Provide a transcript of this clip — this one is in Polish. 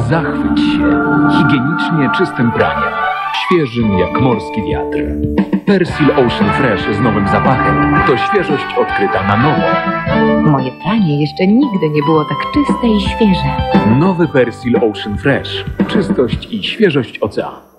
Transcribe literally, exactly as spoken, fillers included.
Zachwyć się higienicznie czystym praniem. Świeżym jak morski wiatr. Persil Ocean Fresh z nowym zapachem to świeżość odkryta na nowo. Moje pranie jeszcze nigdy nie było tak czyste i świeże. Nowy Persil Ocean Fresh. Czystość i świeżość oceanu.